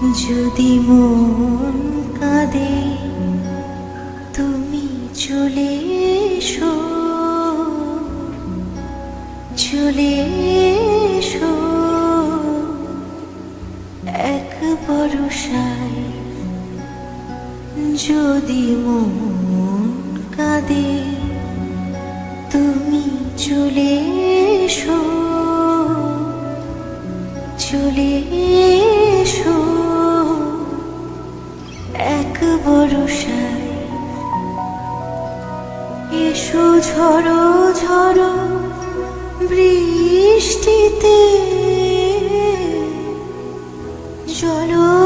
যদি মন কাঁদে তুমি চলে এসো, চলে এসো এক বরষায়। যদি মন কাঁদে তুমি চলে এসো, চলে এসো এক বরষায়। এসো ঝড়ো ঝড়ো বৃষ্টিতে, চলো